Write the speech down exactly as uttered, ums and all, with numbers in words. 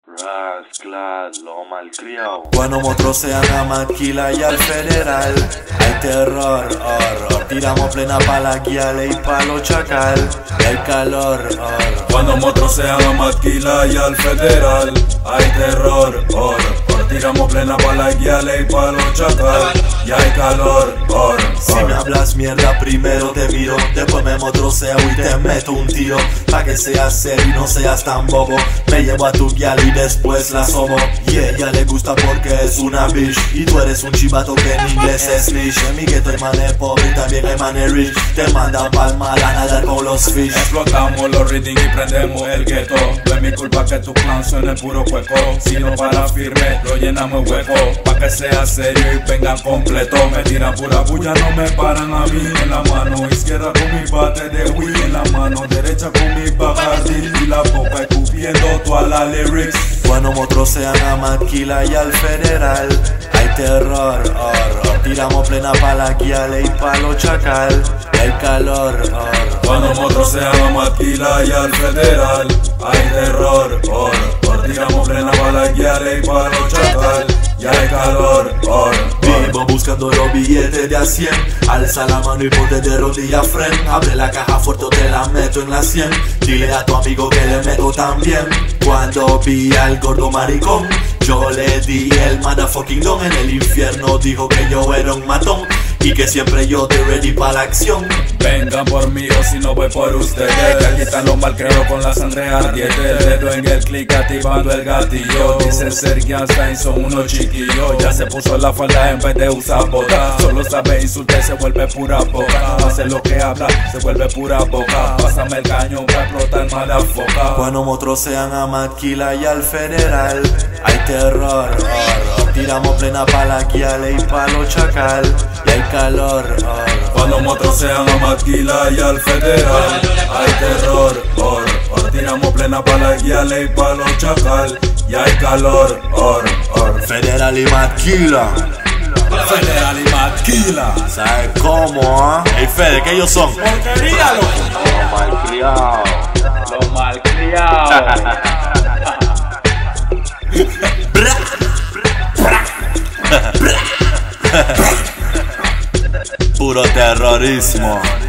Rasclas, lo malcriado. Cuando motrocean a Maquila y al Federal, hay terror, horror. Tiramos plena pa' la guiale y pa' los chacal. Y hay calor, horror. Cuando motrocean a Maquila y al Federal, hay terror, horror. Tiramos plena pa' la guiale y pa' los chacal. Y hay calor, horror. Si me hablas mierda primero te miro, después me motroceo y te meto un tiro. Pa' que seas serio y no seas tan bobo, me llevo a tu guial y después la sobo. Y ella le gusta porque es una bitch, y tú eres un chivato que en inglés es niche. En mi gueto hay manes pobre y también hay manes rich. Te mandan pa'l mar a nadar con los fish. Explotamos los reading y prendemos el gueto. No es mi culpa que tu plan suene puro hueco. Si no para firme, lo llenamos hueco. Pa' que sea serio y vengan completo. Me tiran pura bulla, no me paran a mí. En la mano izquierda con mi bate de Wii, en la mano derecha con mi Bacardi, y la boca escupiendo toda la lyrics. Cuando motrocean a Maquila y al Federal, hay terror, horror. Tiramos plena pa' la guiale y pa' los chacal. Y hay calor, horror. Cuando motrocean a Maquila y al Federal, hay terror, horror. Tiramos plena pa' la guiale y pa' los chacal. Y hay calor, horror. Vivo buscando los billetes de a cien. Alza la mano y ponte de rodilla friend. Abre la caja fuerte o te la meto en la cien. Dile a tu amigo que le meto también. Cuando vi al gordo maricón, yo le di el motherfucking don. En el infierno dijo que yo era un matón y que siempre yo te ready para la acción. Vengan por mí o si no voy por ustedes. Que aquí están los malcreos con la sangre ardiente. El dedo en el clic activando el gatillo. Dicen ser gangsta y son unos chiquillos. Ya se puso la falda en vez de usar bota. Solo sabe insultar y se vuelve pura boca. No hace lo que habla, se vuelve pura boca. Pásame el cañón para explotar mala foca. Cuando motrocean a Maquila y al Federal, hay terror, horror. Tiramos plena pa' la guiale y pa' los chacal. Y hay calor, horror. Cuando motrocean a Maquila y al Federal, hay terror, horror. Tiramos plena pa' la guiale y pa' los chacal. Y hay calor, horror. Federal y Maquila. Federal y Maquila. ¿Sabes cómo, ah? ¿Eh? Ey, Fede, ¿qué ellos son? Porquería, loco. Lo malcriado. Lo malcriado. Puro terrorismo.